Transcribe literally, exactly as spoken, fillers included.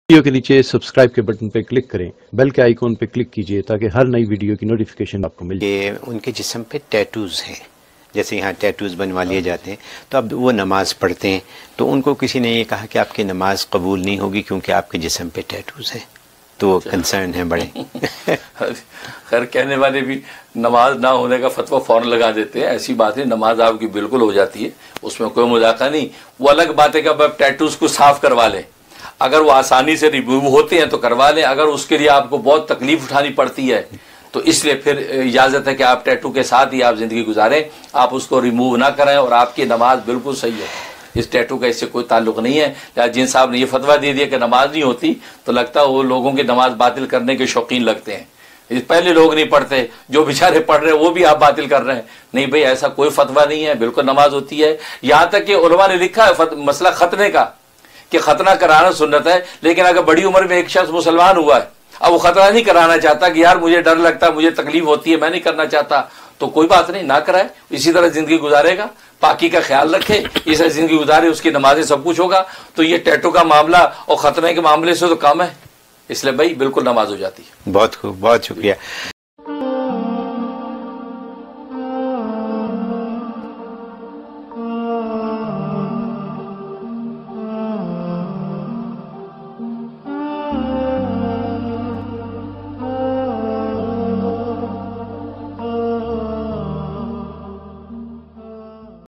Video کے نیچے subscribe کے بٹن پہ کلک کریں، بیل کے آئیکن پہ کلک کیجئے تاکہ ہر نئی ویڈیو کی نوٹیفیکیشن آپ کو مل جائے۔ ان کے جسم پہ ٹیٹوز ہیں، جیسے یہاں ٹیٹوز بنوا لیے جاتے ہیں، تو اب وہ نماز پڑھتے ہیں تو ان کو کسی نے یہ کہا کہ آپ کی نماز قبول نہیں ہوگی کیونکہ آپ کے جسم پہ ٹیٹوز ہیں، تو وہ کنسرن ہیں بڑے۔ خیر کہنے والے بھی نماز نہ ہونے کا فتویٰ فوراً لگا دیتے ہیں، ایسی بات ہے، نماز آپ کی بالکل ہو جاتی ہے، اس میں کوئی مذاکرہ نہیں۔ وہ الگ بات ہے کہ اب آپ ٹیٹوز کو صاف کروا لیں، اگر وہ آسانی سے ریموو ہوتے ہیں تو کروا لیں، اگر اس کے لیے آپ کو بہت تکلیف اٹھانی پڑتی ہے تو اس لیے پھر اجازت ہے کہ آپ ٹیٹو کے ساتھ ہی آپ زندگی گزاریں، آپ اس کو ریموو نہ کریں اور آپ کی نماز بالکل صحیح ہے۔ اس ٹیٹو کا اس سے کوئی تعلق نہیں ہے۔ لہٰذا جن صاحب نے یہ فتویٰ دے دیا کہ نماز نہیں ہوتی تو لگتا ہے وہ لوگوں کی نماز باطل کرنے کے شوقین لگتے ہیں، پہلے لوگ نہیں پڑھتے، جو بیچارے پڑھ رہے ہیں وہ بھی آپ باطل کر رہے ہیں۔ نہیں بھئی، ایسا کوئی فتویٰ نہیں ہے، بالکل نماز ہوتی ہے۔ یہاں تک کہ علماء نے لکھا ہے مسئلہ ختنے کا کہ ختنہ کرانا سنت ہے، لیکن اگر بڑی عمر میں ایک شخص مسلمان ہوا ہے، اب وہ ختنہ نہیں کرانا چاہتا کہ یار مجھے ڈر لگتا ہے، مجھے تکلیف ہوتی ہے، میں نہیں کرنا چاہتا، تو کوئی بات نہیں، نہ کرائے، اسی طرح زندگی گزارے گا، پاکی کا خیال رکھے، اس طرح زندگی گزارے، اس کی نمازیں سب کچھ ہوگا۔ تو یہ ٹیٹو کا معاملہ اور ختنے کے معاملے سے تو کم ہے، اس لیے بھائی بالکل نماز ہو جاتی ہے۔ بہت خوب، بہت شکریہ۔